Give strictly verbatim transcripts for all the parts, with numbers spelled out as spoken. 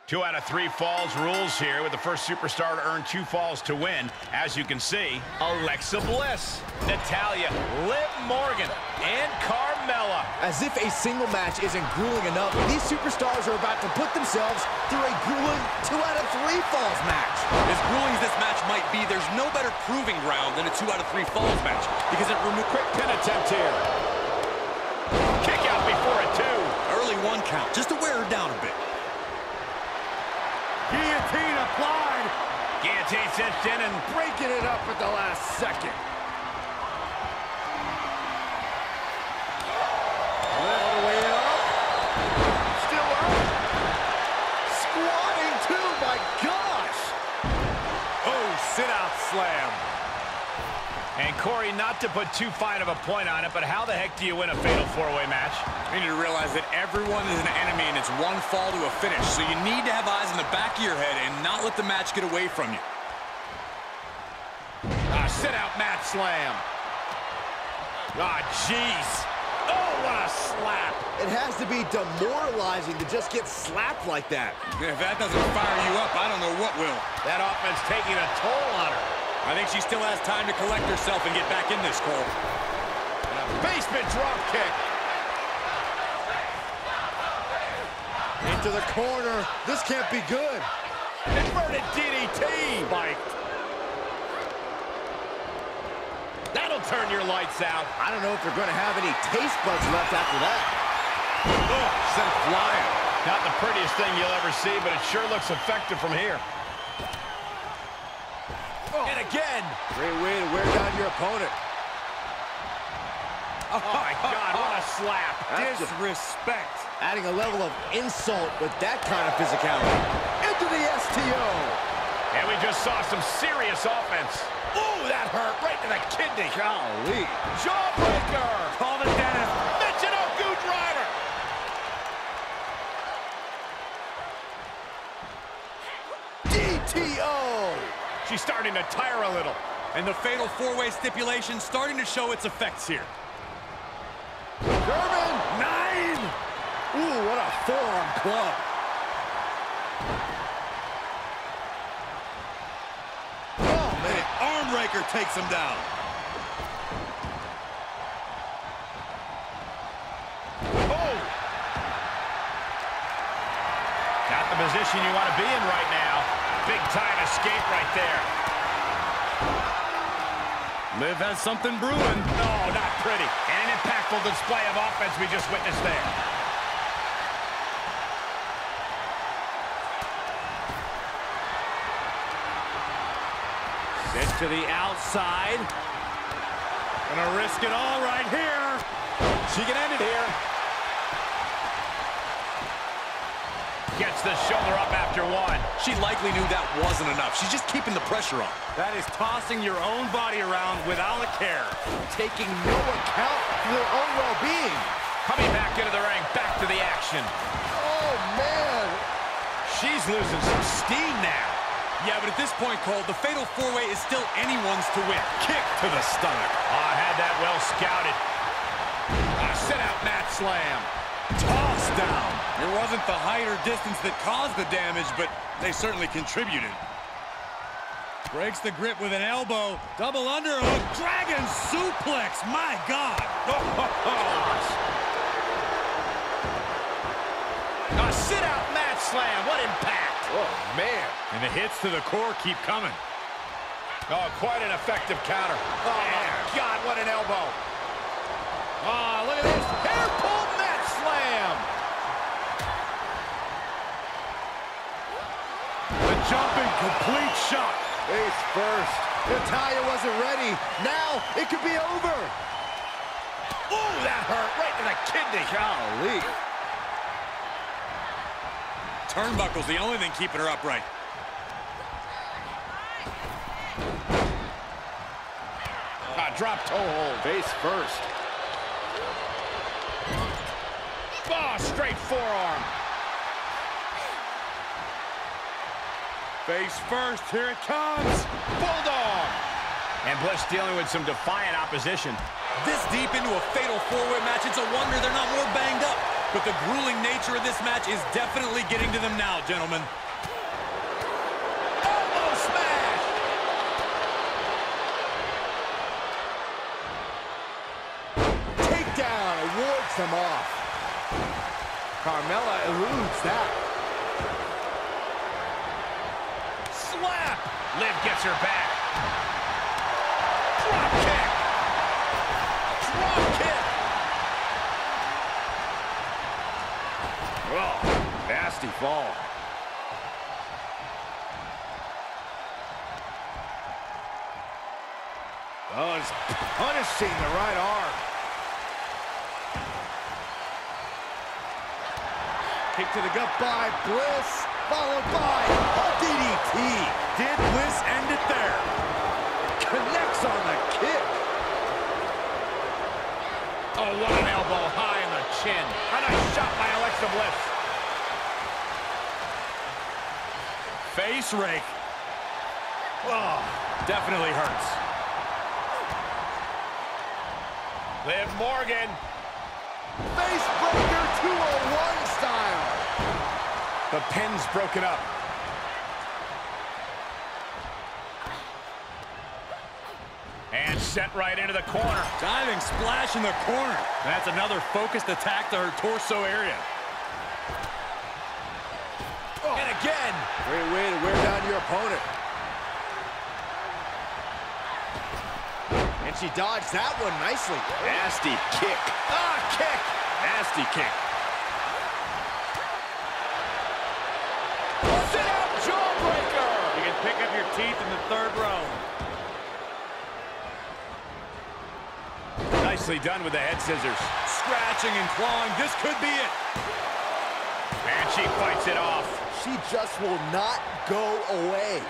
Two out of three falls rules here, with the first superstar to earn two falls to win. As you can see, Alexa Bliss, Natalya, Liv Morgan, and Carmella. As if a single match isn't grueling enough, these superstars are about to put themselves through a grueling two out of three falls match. As grueling as this match might be, there's no better proving ground than a two out of three falls match, because it removes... Quick pin attempt here. Kick out before a two. Early one count, just to wear her down a bit. Guillotine applied. Guillotine cinched in and Breaking it up at the last second. All the way up. Still up. Squatting too, my gosh. oh, sit-out slam. And Corey, not to put too fine of a point on it, but how the heck do you win a fatal four-way match? You need to realize that everyone is an enemy and it's one fall to a finish. So you need to have eyes in the back of your head and not let the match get away from you. Ah, sit-out mat slam. Ah, jeez. Oh, what a slap. It has to be demoralizing to just get slapped like that. If that doesn't fire you up, I don't know what will. That offense taking a toll on her. I think she still has time to collect herself and get back in this, Cole. And a basement drop kick. Into the corner. This can't be good. Inverted D D T. Spiked. That'll turn your lights out. I don't know if they're going to have any taste buds left after that. Oh, sent flying. Not the prettiest thing you'll ever see, but it sure looks effective from here. Oh. And again. Great way to wear down your opponent. Oh, my God, what a slap. Disrespect. Adding a level of insult with that kind of physicality. Into the S T O. And we just saw some serious offense. Ooh, that hurt right to the kidney. Golly. Jawbreaker. Call the dentist. Michinoku driver. D T O. She's starting to tire a little. And the fatal four-way stipulation starting to show its effects here. German. Nine. Ooh, what a forearm club. Oh, man. Arm raker takes him down. Oh. Not the position you want to be in right now. Big time escape right there. Liv has something brewing. No, not pretty. And an impactful display of offense we just witnessed there. Sent to the outside. Gonna risk it all right here. She can end it here. Gets the shoulder up after one. She likely knew that wasn't enough. She's just keeping the pressure on. That is tossing your own body around without a care. Taking no account for their own well-being. Coming back into the ring, back to the action. Oh, man. She's losing some steam now. Yeah, but at this point, Cole, the fatal four-way is still anyone's to win. Kick to the stomach. Oh, I had that well scouted. A sit-out mat slam. Tossed down. It wasn't the height or distance that caused the damage, but they certainly contributed. Breaks the grip with an elbow. Double underhook. Dragon suplex. My God. A sit-out mat slam. What impact. Oh, man. And the hits to the core keep coming. Oh, quite an effective counter. Oh, my God, what an elbow. Oh, look at this. Hair pull mat slam. The jumping complete shot. Face first. Natalya wasn't ready. Now it could be over. Ooh, that hurt right to the kidney. Golly. Turnbuckle's the only thing keeping her upright. Ah, drop toe hold. Face first. Oh, straight forearm. Face first, here it comes. Bulldog. And Bliss dealing with some defiant opposition. This deep into a fatal four-way match, it's a wonder they're not more banged up. but the grueling nature of this match is definitely getting to them now, gentlemen. Elbow smash! Takedown wards them off. Carmella eludes that. Slap! Liv gets her back. Drop kick! Drop kick! Oh, nasty fall. Oh, it's punishing the right arm. Kick to the gut by Bliss, followed by a D D T. Did Bliss end it there? Connects on the kick. Oh, what an elbow high in the chin. A nice shot by Alexa Bliss. Face rake. Oh, definitely hurts. Liv Morgan. Face breaker two oh one style. The pin's broken up. And sent right into the corner. Diving splash in the corner. That's another focused attack to her torso area. Oh. And again. Great way to wear down your opponent. And she dodged that one nicely. Nasty kick. Ah, kick. Nasty kick. Sit out jawbreaker. You can pick up your teeth in the third row. Nicely done with the head scissors. Scratching and clawing. This could be it. And she fights it off. She just will not go away.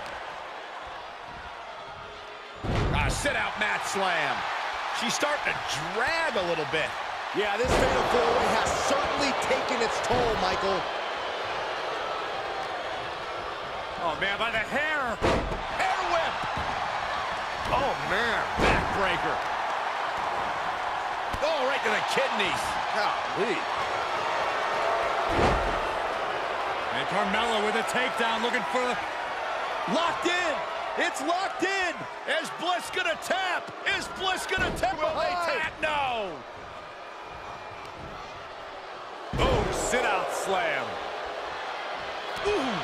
A sit-out mat slam. She's starting to drag a little bit. Yeah, this fatal four-way has certainly taken its toll, Michael. Oh, man, by the hair. Hair whip. Oh, man. Backbreaker. Oh, right to the kidneys. Golly. And Carmella with a takedown, looking for the... Locked in. It's locked in. Is Bliss gonna tap? Is Bliss gonna tap? Will they tap? No. Boom, sit-out slam. Ooh.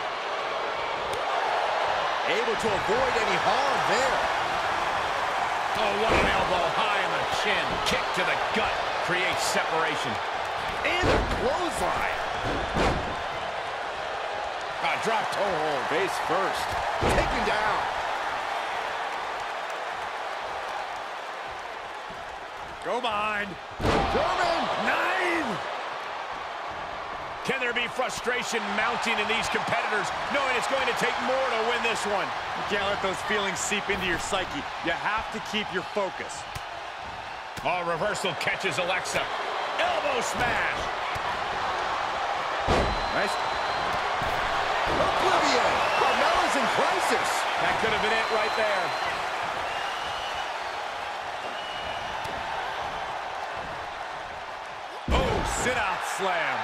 Able to avoid any harm there. Oh, what an elbow high in the chin. Kick to the gut. Creates separation. And a clothesline. Ah, drop toe hold. Face first. Taken down. Go behind. German. Nine. Can there be frustration mounting in these competitors, knowing it's going to take more to win this one? You can't let those feelings seep into your psyche. You have to keep your focus. Oh, reversal catches Alexa. Elbow smash. Nice. Oblivion. Carmella's in crisis. That could have been it right there. Oh, sit-out slam.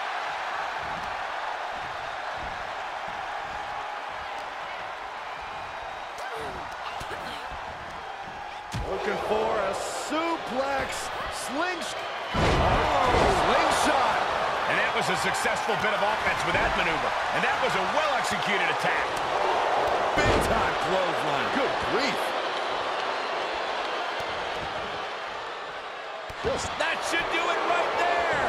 Looking for a suplex. Slingshot. Oh, slingshot. And that was a successful bit of offense with that maneuver. And that was a well-executed attack. Big-time clothesline. Good grief. Just that should do it right there.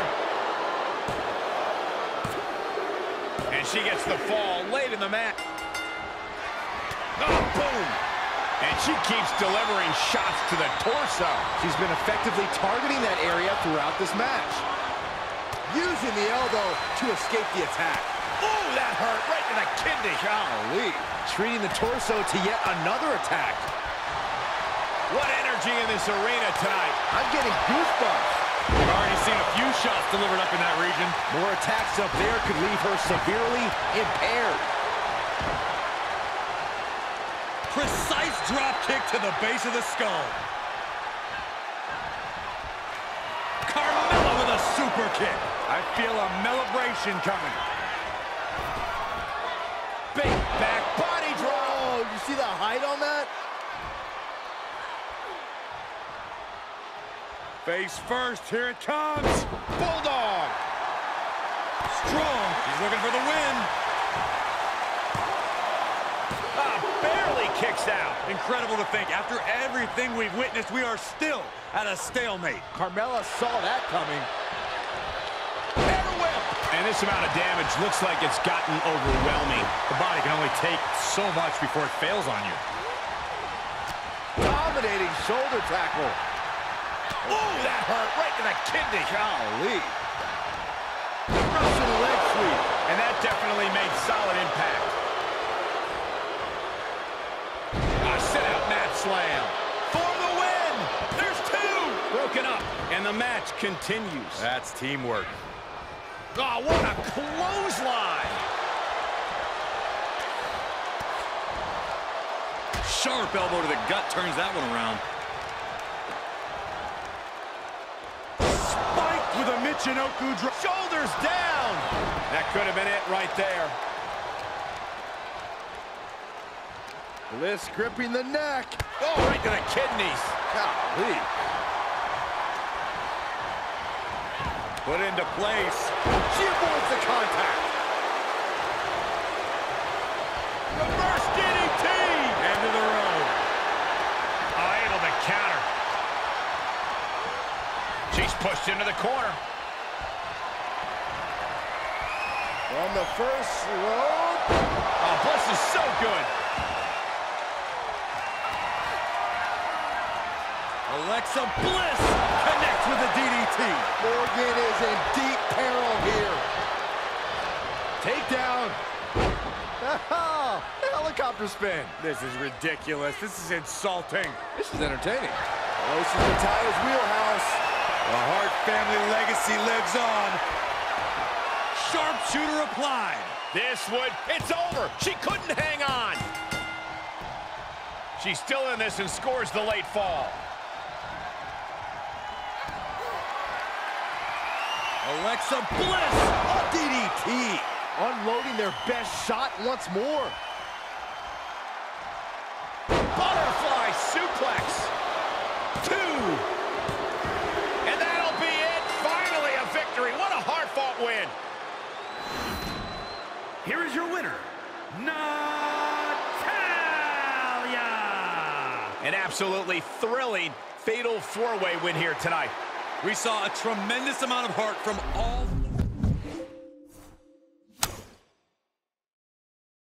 And she gets the fall late in the mat. Oh, boom. And she keeps delivering shots to the torso. She's been effectively targeting that area throughout this match. Using the elbow to escape the attack. Ooh, that hurt right to the kidney. Golly. Treating the torso to yet another attack. What energy in this arena tonight. I'm getting goosebumps. We've already seen a few shots delivered up in that region. More attacks up there could leave her severely impaired. Precise drop kick to the base of the skull. Carmella with a super kick. I feel a celebration coming. Big back body drop. Oh, you see the height on that? Face first, here it comes. Bulldog. Strong, he's looking for the win. Ah, barely kicks out. Incredible to think, after everything we've witnessed, we are still at a stalemate. Carmella saw that coming. And this amount of damage looks like it's gotten overwhelming. The body can only take so much before it fails on you. Dominating shoulder tackle. Ooh, that hurt right to the kidney. Golly. Russian leg sweep. And that definitely made solid impact. A sit-out mat slam. For the win. There's two. Broken up. And the match continues. That's teamwork. Oh, what a clothesline. Sharp elbow to the gut turns that one around. Spiked with a Michinoku drop. Shoulders down. That could have been it right there. Bliss gripping the neck. Oh, right to the kidneys. Golly. Put into place. She avoids the contact. Reverse D D T. End of the road. Oh, able to counter. She's pushed into the corner. From the first rope. Oh, Bliss is so good. Alexa Bliss connects with the D D T. Morgan is in deep peril here. Takedown. Helicopter spin. This is ridiculous. This is insulting. This is entertaining. Oh, this is Natalya's wheelhouse. The Hart family legacy lives on. Sharpshooter applied. This would, it's over. She couldn't hang on. She's still in this and scores the late fall. Alexa Bliss, a D D T. Unloading their best shot once more. Butterfly suplex. Two. And that'll be it. Finally a victory. What a hard-fought win. Here is your winner, Natalya. An absolutely thrilling fatal four-way win here tonight. We saw a tremendous amount of heart from all